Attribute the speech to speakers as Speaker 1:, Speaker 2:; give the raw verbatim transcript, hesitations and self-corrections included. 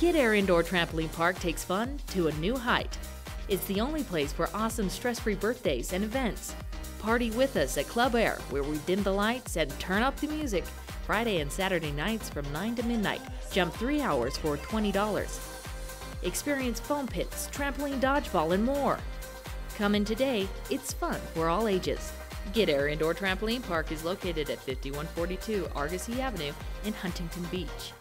Speaker 1: Kid Air Indoor Trampoline Park takes fun to a new height. It's the only place for awesome stress-free birthdays and events. Party with us at Club Air, where we dim the lights and turn up the music. Friday and Saturday nights from nine to midnight. Jump three hours for twenty dollars. Experience foam pits, trampoline dodgeball, and more. Come in today. It's fun for all ages. Kid Air Indoor Trampoline Park is located at fifty-one forty-two Argosy Avenue in Huntington Beach.